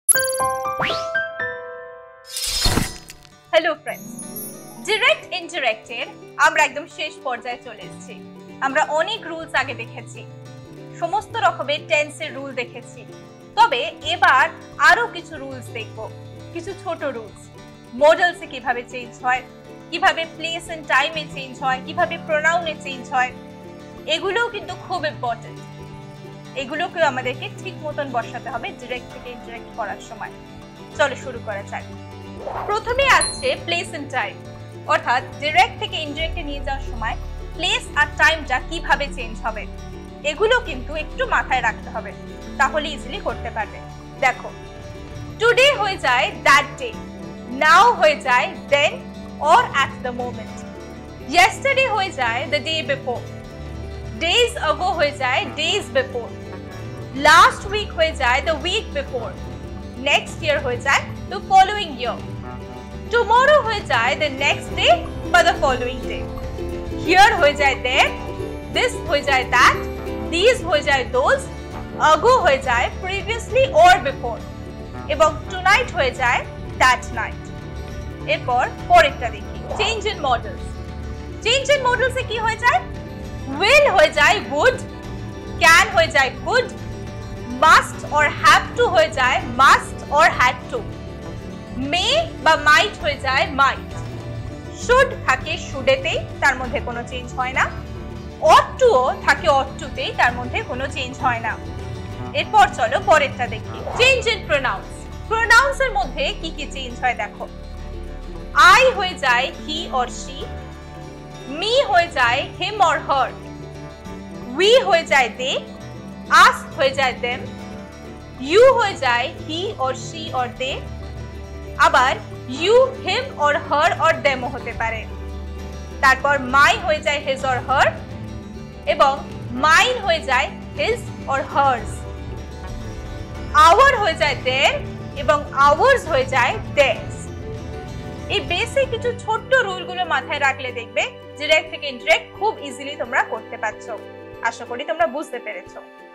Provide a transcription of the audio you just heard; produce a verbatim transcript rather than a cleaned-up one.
Hello friends, direct ইনডিরেক্টের আমরা একদম শেষ পর্যায়ে চলে এসেছি। আমরা অনেক রুলস আগে দেখেছি, সমস্ত রকমের টেন্সের রুল দেখেছি। তবে এবার আরো কিছু রুলস দেখব, কিছু ছোট রুলস। মডেলসে কিভাবে চেঞ্জ হয়, কিভাবে প্লেস এন্ড টাইমে চেঞ্জ হয়, কিভাবে প্রোনাউনে চেঞ্জ হয়, এগুলোও কিন্তু খুব ইম্পর্টেন্ট। এগুলোকে আমাদেরকে ঠিক মতন বসাতে হবে ডিরেক্ট থেকে ইনডিরেক্ট করার সময়। চলো শুরু করা যাক। প্রথমে আসছে প্লেস এন্ড টাইম, অর্থাৎ ডিরেক্ট থেকে ইনডিরেক্টে নিয়ে যাওয়ার সময় প্লেস আর টাইমটা কিভাবে চেঞ্জ হবে, এগুলো কিন্তু একটু মাথায় রাখতে হবে, তাহলে ইজিলি করতে পারবে। দেখো, টুডে হয়ে যায় দ্যাট ডে, নাও হয়ে যায় then or at the moment, yesterday হয়ে যায় দ্য ডে বিফোর, ডেজ আগো হয়ে যায় ডেজ বিফোর, লাস্ট উইক হয়ে যায় the week before, next year হয়ে যায় দ্য ফলোইং ইয়ার, টুমরো হয়ে যায় দ্য নেক্সট ডে বা দ্য ফলোইং ডে, হিয়ার হয়ে যায় দেয়ার, দিস হয়ে যায় দ্যাট, দিস হয়ে যায় দোজ, আগো হয়ে যায় প্রিভিয়াসলি অর বিফোর, এবং টুনাইট হয়ে যায় দ্যাট নাইট। এরপর পরেরটা দেখি, change in models. Change in মডেলসে কি হয়ে যায়? উইল হয়ে যায় উড, ক্যান হয়ে যায় could, must or have to হয়ে যায় must or had to, may বা মাইট হয়ে যায় মাইট, শুড থাকে শুডেতেই, তার মধ্যে কোনো চেঞ্জ হয় না, অট টুও থাকে অট টুতেই, তার মধ্যে কোনো চেঞ্জ হয় না। এরপর চলো পরেরটা দেখি, চেঞ্জ ইন প্রোনাউন্স। প্রোনাউন্স এর মধ্যে কি কি চেঞ্জ হয় দেখো। আই হয়ে যায় হি অর শি, মি হয়ে যায় হিম অর হার, উই হয়ে যায় দে, আস হয়ে যায় দেম, ইউ হয়ে যায় he or she or they, আবার you him or her or দেমও হতে পারে। তারপর মাই হয়ে যায় হিজ অর হার, এবং মাইন হয়ে যায় হিজ অর হার্স, আওয়ার হয়ে যায় দেয়ার, এবং আওয়ার্স হয়ে যায় দেয়ার্স। এই বেসিক কিছু ছোট্ট রুলগুলো মাথায় রাখলে দেখবে ডিরেক্ট থেকে ইনডিরেক্ট খুব ইজিলি তোমরা করতে পারছো। আশা করি তোমরা বুঝতে পেরেছো।